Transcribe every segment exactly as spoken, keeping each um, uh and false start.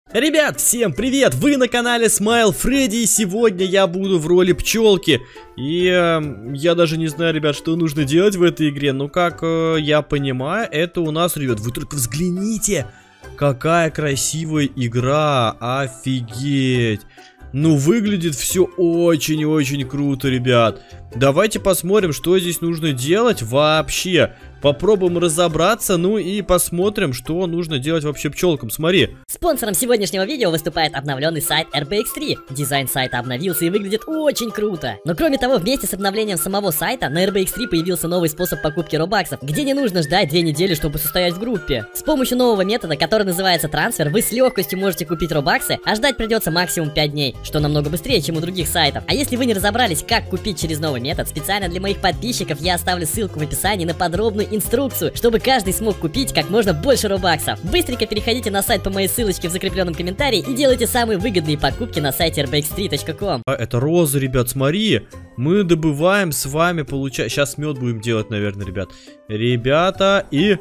Ребят, всем привет! Вы на канале Smile Freddy, и сегодня я буду в роли пчелки. И э, я даже не знаю, ребят, что нужно делать в этой игре. Но как э, я понимаю, это у нас, ребят, вы только взгляните, какая красивая игра, офигеть! Ну, выглядит все очень-очень круто, ребят. Давайте посмотрим, что здесь нужно делать вообще. Попробуем разобраться, ну и посмотрим, что нужно делать вообще пчелкам. Смотри. Спонсором сегодняшнего видео выступает обновленный сайт эр би экс три. Дизайн сайта обновился и выглядит очень круто. Но кроме того, вместе с обновлением самого сайта на эр би экс три появился новый способ покупки робаксов, где не нужно ждать две недели, чтобы состоять в группе. С помощью нового метода, который называется трансфер, вы с легкостью можете купить робаксы, а ждать придется максимум пять дней, что намного быстрее, чем у других сайтов. А если вы не разобрались, как купить через новый метод, специально для моих подписчиков я оставлю ссылку в описании на подробную инструкцию, чтобы каждый смог купить как можно больше робаксов. Быстренько переходите на сайт по моей ссылочке в закрепленном комментарии и делайте самые выгодные покупки на сайте эр би экс три точка ком. А, это роза, ребят, смотри. Мы добываем с вами, получаем. Сейчас мед будем делать, наверное, ребят. Ребята, и...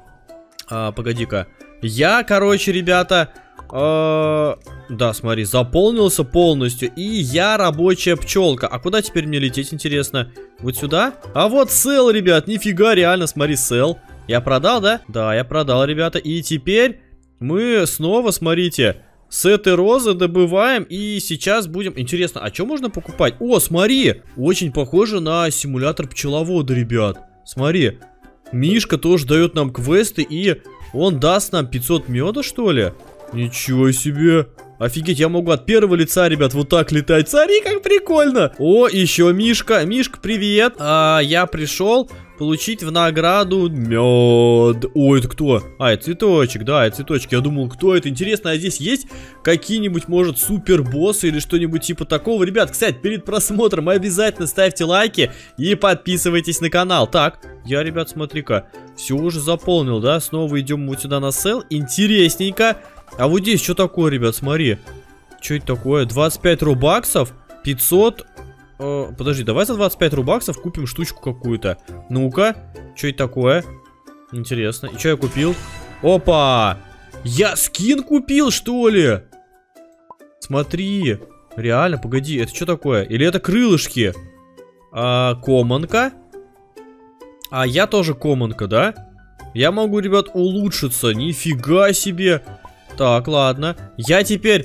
А, погоди-ка. Я, короче, ребята... А... Да, смотри, заполнился полностью. И я рабочая пчелка. А куда теперь мне лететь, интересно? Вот сюда? А вот сел, ребят, нифига, реально, смотри, сел. Я продал, да? Да, я продал, ребята. И теперь мы снова, смотрите, с этой розы добываем. И сейчас будем... Интересно, а что можно покупать? О, смотри, очень похоже на симулятор пчеловода, ребят. Смотри, Мишка тоже дает нам квесты. И он даст нам пятьсот меда, что ли? Ничего себе. Офигеть, я могу от первого лица, ребят, вот так летать. Смотри, как прикольно. О, еще Мишка. Мишка, привет. А, я пришел получить в награду мед. О, это кто? А, это цветочек, да, это цветочек. Я думал, кто это? Интересно, а здесь есть какие-нибудь, может, супер боссы или что-нибудь типа такого? Ребят, кстати, перед просмотром обязательно ставьте лайки и подписывайтесь на канал. Так, я, ребят, смотри-ка, все уже заполнил, да? Снова идем вот сюда на сел. Интересненько. А вот здесь что такое, ребят, смотри. Что это такое? двадцать пять рубаксов, пятьсот... Э, подожди, давай за двадцать пять рубаксов купим штучку какую-то. Ну-ка, что это такое? Интересно. И что я купил? Опа! Я скин купил, что ли? Смотри. Реально, погоди, это что такое? Или это крылышки? А, коммонка. А я тоже коммонка, да? Я могу, ребят, улучшиться. Нифига себе. Так, ладно. Я теперь...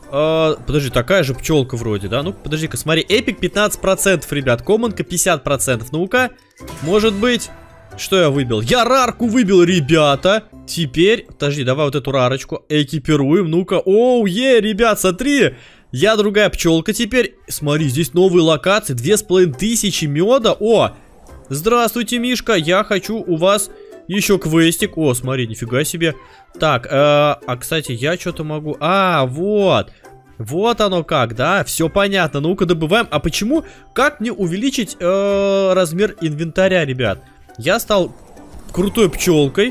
Э, подожди, такая же пчелка вроде, да? Ну, подожди-ка, смотри. Эпик пятнадцать процентов, ребят. Коммонка пятьдесят процентов. Ну-ка. Может быть... Что я выбил? Я рарку выбил, ребята. Теперь... Подожди, давай вот эту рарочку экипируем. Ну-ка. Оу, е, ребят, смотри. Я другая пчелка теперь. Смотри, здесь новые локации. Две с половиной тысячи меда. О! Здравствуйте, Мишка. Я хочу у вас... Еще квестик. О, смотри, нифига себе. Так, э, а, кстати, я что-то могу... А, вот. Вот оно как, да? Все понятно. Ну-ка, добываем. А почему? Как мне увеличить э, размер инвентаря, ребят? Я стал крутой пчелкой,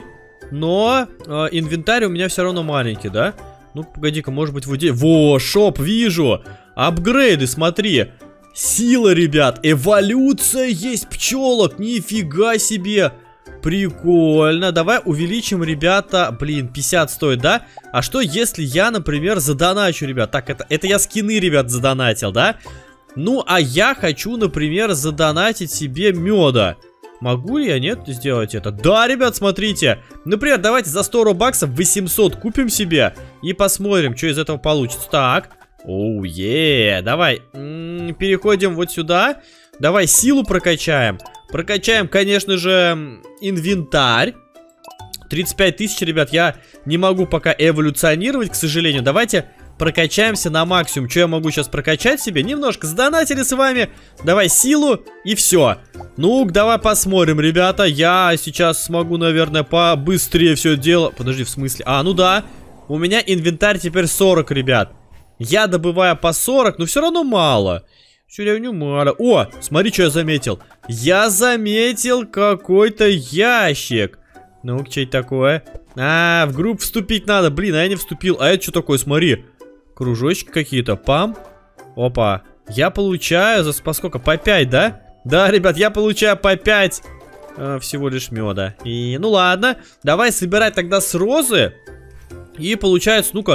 но э, инвентарь у меня все равно маленький, да? Ну, погоди-ка, может быть, вот здесь... Во, шоп, вижу. Апгрейды, смотри. Сила, ребят. Эволюция есть пчелок. Нифига себе. Прикольно. Давай увеличим, ребята. Блин, пятьдесят стоит, да? А что, если я, например, задоначу, ребят? Так, это, это я скины, ребят, задонатил, да? Ну, а я хочу, например, задонатить себе меда. Могу ли я, нет, сделать это? Да, ребят, смотрите. Например, давайте за сто робаксов восемьсот купим себе. И посмотрим, что из этого получится. Так. Оу, е, давай. М-м, переходим вот сюда. Давай силу прокачаем. Прокачаем, конечно же, инвентарь. тридцать пять тысяч, ребят, я не могу пока эволюционировать, к сожалению. Давайте прокачаемся на максимум. Что я могу сейчас прокачать себе? Немножко сдонатили с вами. Давай силу и все. Ну, давай посмотрим, ребята. Я сейчас смогу, наверное, побыстрее все дело. Подожди, в смысле? А, ну да. У меня инвентарь теперь сорок, ребят. Я добываю по сорок, но все равно мало. Все равно мало. О, смотри, что я заметил. Я заметил какой-то ящик. Ну-ка, что это такое? А, в группу вступить надо. Блин, а я не вступил. А это что такое? Смотри. Кружочки какие-то. Пам. Опа. Я получаю за по сколько? По пять, да? Да, ребят, я получаю по пять э, всего лишь меда. И, ну ладно. Давай собирать тогда с розы. И получается, ну-ка,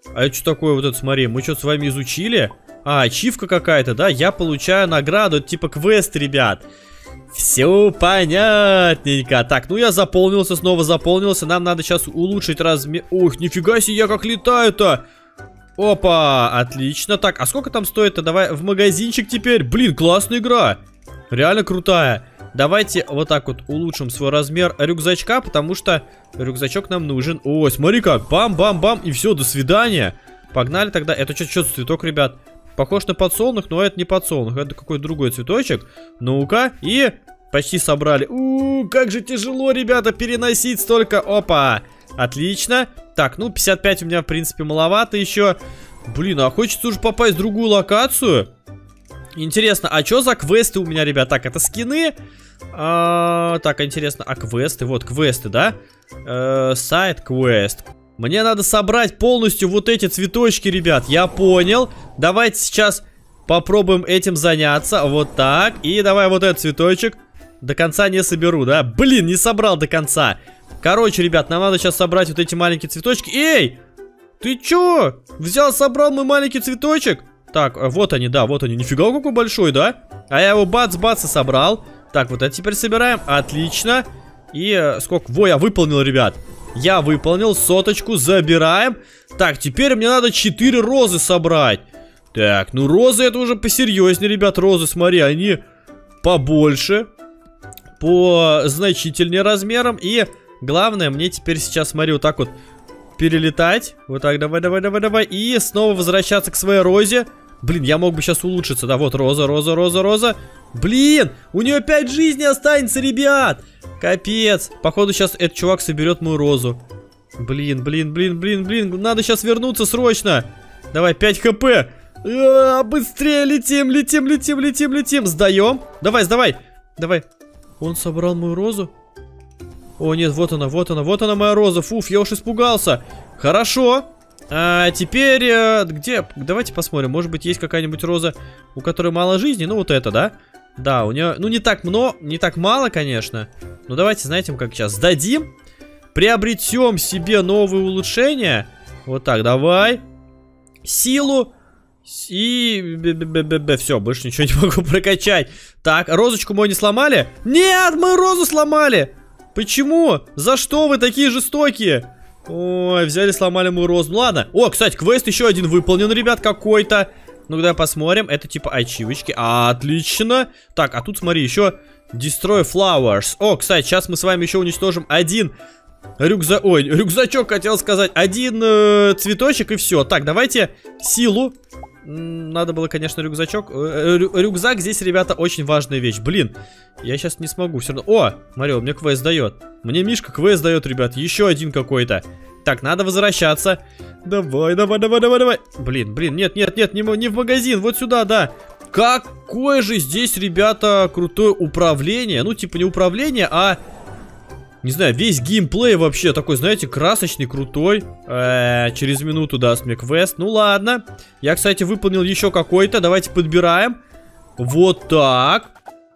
А это что такое вот это, смотри, мы что-то с вами изучили? А, ачивка какая-то, да? Я получаю награду, это типа квест, ребят. Все понятненько. Так, ну я заполнился, снова заполнился. Нам надо сейчас улучшить размер. Ох, нифига себе, я как летаю-то. Опа, отлично. Так, а сколько там стоит-то? Давай в магазинчик теперь. Блин, классная игра. Реально крутая. Давайте вот так вот улучшим свой размер рюкзачка, потому что рюкзачок нам нужен. Ой, смотри как, бам-бам-бам, и все, до свидания. Погнали тогда. Это что, что за цветок, ребят? Похож на подсолнух, но это не подсолнух, это какой-то другой цветочек. Ну-ка, и почти собрали. У-у-у, как же тяжело, ребята, переносить столько. Опа, отлично. Так, ну пятьдесят пять у меня, в принципе, маловато еще. Блин, а хочется уже попасть в другую локацию. Интересно, а что за квесты у меня, ребят? Так, это скины. А, так, интересно, а квесты? Вот, квесты, да? Э, сайт-квест. Мне надо собрать полностью вот эти цветочки, ребят. Я понял. Давайте сейчас попробуем этим заняться. Вот так. И давай вот этот цветочек. До конца не соберу, да? Блин, не собрал до конца. Короче, ребят, нам надо сейчас собрать вот эти маленькие цветочки. Эй! Ты чё? Взял, собрал мой маленький цветочек? Так, вот они, да, вот они. Нифига, какой большой, да? А я его бац-бац и собрал. Так, вот это теперь собираем. Отлично. И э, сколько? Во, я выполнил, ребят. Я выполнил. Соточку забираем. Так, теперь мне надо четыре розы собрать. Так, ну розы это уже посерьезнее, ребят. Розы, смотри, они побольше. По значительнее размерам. И главное, мне теперь сейчас, смотри, вот так вот перелетать. Вот так, давай, давай, давай, давай. И снова возвращаться к своей розе. Блин, я мог бы сейчас улучшиться. Да, вот роза, роза, роза, роза. Блин, у нее пять жизней останется, ребят. Капец. Походу сейчас этот чувак соберет мою розу. Блин, блин, блин, блин, блин. Надо сейчас вернуться срочно. Давай, пять хп. А, быстрее летим, летим, летим, летим, летим. Сдаем. Давай, сдавай. Давай. Он собрал мою розу. О, нет, вот она, вот она, вот она моя роза. Фуф, я уж испугался. Хорошо. А теперь, э, где? Давайте посмотрим. Может быть, есть какая-нибудь роза, у которой мало жизни. Ну, вот это, да? Да, у нее, ну, не так много, не так мало, конечно. Но давайте, знаете, как сейчас сдадим. Приобретем себе новые улучшения. Вот так, давай. Силу. И... Все, больше ничего не могу прокачать. Так, розочку мою не сломали? Нет, мою розу сломали. Почему? За что вы такие жестокие? Ой, взяли, сломали мою розу. Ну ладно. О, кстати, квест еще один выполнен, ребят, какой-то. Ну, давай посмотрим. Это типа ачивочки. Отлично. Так, а тут смотри, еще Destroy Flowers. О, кстати, сейчас мы с вами еще уничтожим один рюкзак. Ой, рюкзачок хотел сказать. Один э, цветочек и все. Так, давайте силу. Надо было, конечно, рюкзачок. Рю рюкзак здесь, ребята, очень важная вещь. Блин, я сейчас не смогу все равно. О, смотри, он мне квест дает. Мне Мишка квест дает, ребят. Еще один какой-то. Так, надо возвращаться. Давай, давай, давай, давай, давай. Блин, блин, нет, нет, нет, не, не в магазин. Вот сюда, да. Какое же здесь, ребята, крутое управление. Ну, типа не управление, а... Не знаю, весь геймплей вообще такой, знаете, красочный, крутой. Э-э, через минуту даст мне квест. Ну ладно. Я, кстати, выполнил еще какой-то. Давайте подбираем. Вот так.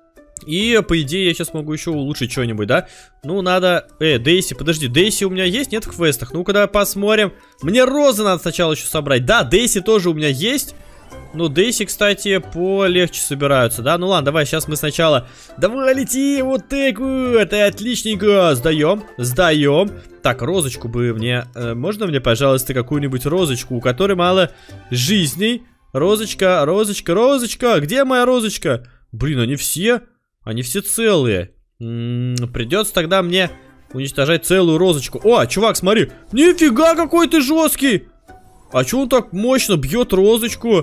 И, по идее, я сейчас могу еще улучшить что-нибудь, да? Ну, надо... Э, Дейси, подожди. Дейси у меня есть? Нет в квестах? Ну-ка, давай посмотрим. Мне розы надо сначала еще собрать. Да, Дейси тоже у меня есть. Ну, Дейси, кстати, полегче собираются, да? Ну ладно, давай, сейчас мы сначала... Давай, лети, вот так вот, отличненько. Сдаем, сдаем. Так, розочку бы мне... Э, можно мне, пожалуйста, какую-нибудь розочку, у которой мало жизней? Розочка, розочка, розочка. Где моя розочка? Блин, они все... Они все целые. М-м, придется тогда мне уничтожать целую розочку. О, чувак, смотри. Нифига, какой ты жесткий. А че он так мощно бьет розочку?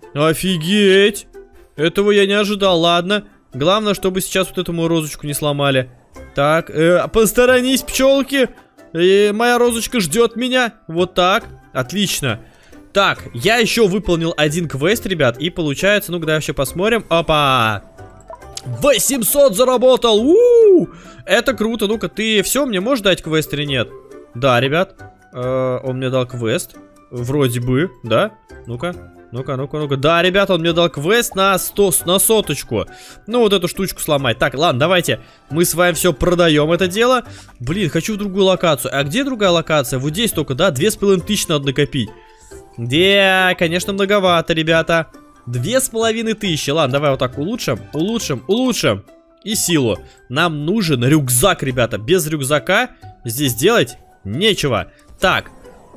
Офигеть. Этого я не ожидал, ладно. Главное, чтобы сейчас вот эту мою розочку не сломали. Так, э, посторонись, пчелки. э, Моя розочка ждет меня. Вот так, отлично. Так, я еще выполнил один квест, ребят. И получается, ну-ка, вообще посмотрим. Опа, восемьсот заработал. У-у-у! Это круто, ну-ка, ты все, мне можешь дать квест или нет? Да, ребят, э, он мне дал квест. Вроде бы, да? Ну-ка, ну-ка, ну-ка, ну-ка. Да, ребята, он мне дал квест на сто, на соточку. Ну, вот эту штучку сломать. Так, ладно, давайте мы с вами все продаем это дело. Блин, хочу в другую локацию. А где другая локация? Вот здесь только, да? Две с половиной тысячи надо накопить. Где, конечно, многовато, ребята. Две с половиной тысячи. Ладно, давай вот так улучшим, улучшим, улучшим. И силу. Нам нужен рюкзак, ребята. Без рюкзака здесь делать нечего. Так.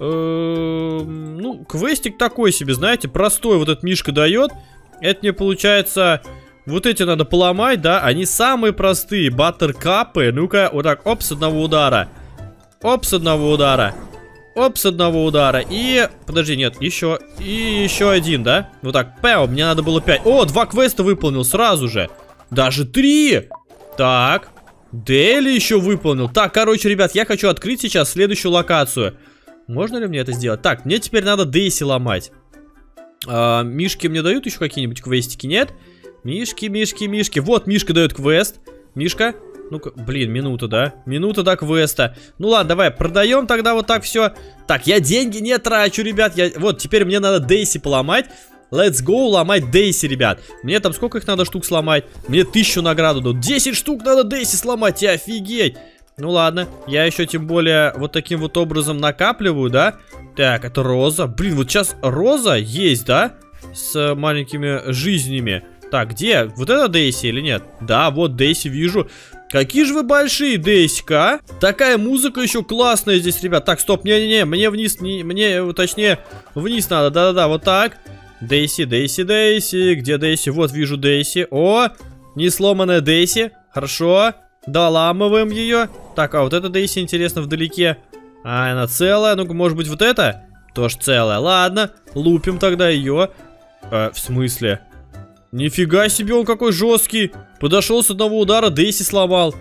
Ну, квестик такой себе, знаете, простой вот этот Мишка дает. Это мне получается... Вот эти надо поломать, да? Они самые простые. Баттеркапы. Ну-ка, вот так, оп, с одного удара. Оп, с одного удара. Оп, с одного удара. И... Подожди, нет, еще... И еще один, да? Вот так, пэу, мне надо было пять. О, два квеста выполнил сразу же. Даже три. Так. Дейли еще выполнил. Так, короче, ребят, я хочу открыть сейчас следующую локацию. Можно ли мне это сделать? Так, мне теперь надо Дейси ломать. а, Мишки мне дают еще какие-нибудь квестики? Нет? Мишки, мишки, мишки. Вот, Мишка дает квест. Мишка. Ну-ка, блин, минута, да? Минута до квеста. Ну ладно, давай, продаем тогда вот так все. Так, я деньги не трачу, ребят. Я... Вот, теперь мне надо Дейси поломать. Let's go ломать Дейси, ребят. Мне там сколько их надо штук сломать? Мне тысячу награду дадут. десять штук надо Дейси сломать, и офигеть. Ну ладно, я еще тем более вот таким вот образом накапливаю, да? Так, это Роза. Блин, вот сейчас Роза есть, да? С маленькими жизнями. Так, где? Вот это Дейси или нет? Да, вот Дейси вижу. Какие же вы большие, Дейси-ка, а? Такая музыка еще классная здесь, ребят. Так, стоп, не-не-не, мне вниз, не, мне, точнее, вниз надо. Да-да-да, вот так. Дейси, Дейси, Дейси. Где Дейси? Вот вижу Дейси. О, не сломанная Дейси. Хорошо. Доламываем ее. Так, а вот эта Дейси, интересно, вдалеке. А, она целая. Ну-ка, может быть, вот это? Тоже целая. Ладно, лупим тогда ее. э, В смысле? Нифига себе, он какой жесткий. Подошел с одного удара, Дейси сломал.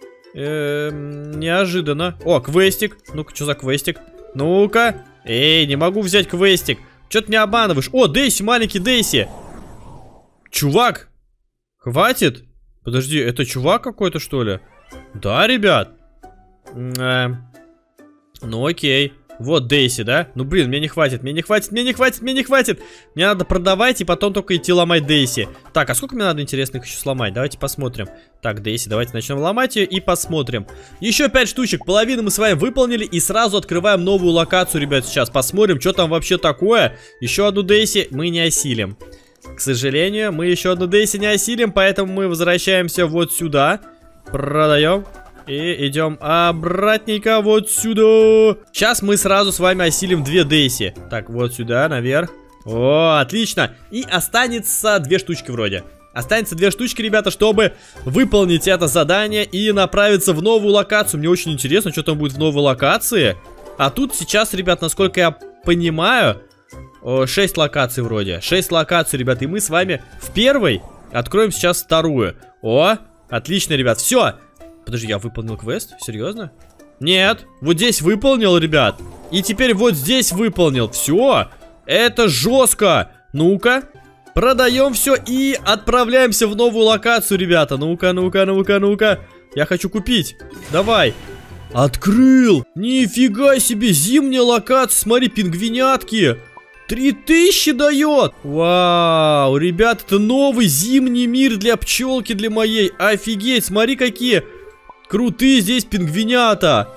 Эм, неожиданно. О, квестик. Ну-ка, что за квестик? Ну-ка. Эй, не могу взять квестик. Че ты меня обманываешь? О, Дейси, маленький Дейси. Чувак. Хватит. Подожди, это чувак какой-то, что ли? Да, ребят. Эм. Ну, окей. Вот Дейси, да? Ну, блин, мне не хватит, мне не хватит, мне не хватит, мне не хватит. Мне надо продавать и потом только идти ломать Дейси. Так, а сколько мне надо интересных еще сломать? Давайте посмотрим. Так, Дейси, давайте начнем ломать ее и посмотрим. Еще пять штучек, половину мы с вами выполнили. И сразу открываем новую локацию, ребят, сейчас. Посмотрим, что там вообще такое. Еще одну Дейси мы не осилим. К сожалению, мы еще одну Дейси не осилим, поэтому мы возвращаемся вот сюда. Продаем. И идем обратненько вот сюда. Сейчас мы сразу с вами осилим две Дейси. Так, вот сюда, наверх. О, отлично. И останется две штучки вроде. Останется две штучки, ребята, чтобы выполнить это задание и направиться в новую локацию. Мне очень интересно, что там будет в новой локации. А тут сейчас, ребят, насколько я понимаю, шесть локаций вроде. шесть локаций, ребят. И мы с вами в первой откроем сейчас вторую. О, отлично, ребят. Все. Подожди, я выполнил квест? Серьезно? Нет, вот здесь выполнил, ребят. И теперь вот здесь выполнил. Все, это жестко. Ну-ка, продаем все и отправляемся в новую локацию, ребята. Ну-ка, ну-ка, ну-ка, ну-ка. Я хочу купить. Давай. Открыл. Нифига себе, зимняя локация. Смотри, пингвинятки. Три тысячи дает. Вау, ребят, это новый зимний мир для пчелки, для моей. Офигеть, смотри, какие крутые здесь пингвинята.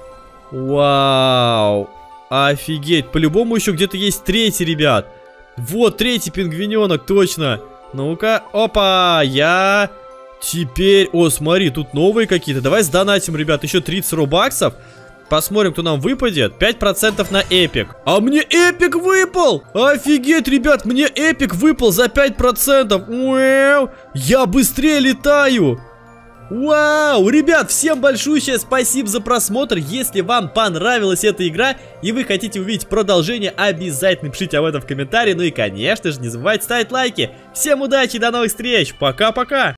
Вау. Офигеть. По-любому еще где-то есть третий, ребят. Вот третий пингвиненок, точно. Ну-ка. Опа. Я теперь... О, смотри, тут новые какие-то. Давай сдонатим, ребят, еще тридцать робаксов. Посмотрим, кто нам выпадет. пять процентов на эпик. А мне эпик выпал. Офигеть, ребят, мне эпик выпал за пять процентов. Уэу. Я быстрее летаю. Вау, ребят, всем большущее спасибо за просмотр. Если вам понравилась эта игра и вы хотите увидеть продолжение, обязательно пишите об этом в комментарии. Ну и, конечно же, не забывайте ставить лайки. Всем удачи и до новых встреч. Пока-пока.